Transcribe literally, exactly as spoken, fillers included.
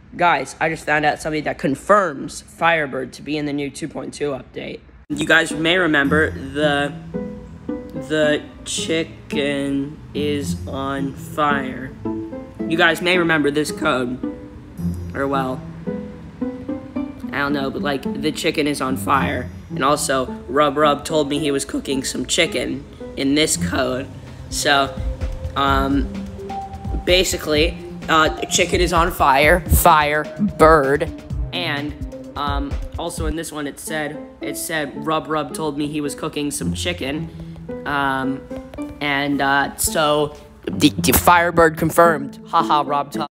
Guys, I just found out something that confirms Firebird to be in the new two point two update. You guys may remember the the chicken is on fire. You guys may remember this code. Or well, I don't know, but like the chicken is on fire. And also, Rub Rub told me he was cooking some chicken in this code. So, um, basically, uh, chicken is on fire, fire, bird, and um, also in this one it said it said Rub Rub told me he was cooking some chicken, um, and uh, so the, the Firebird confirmed. Haha, robtop.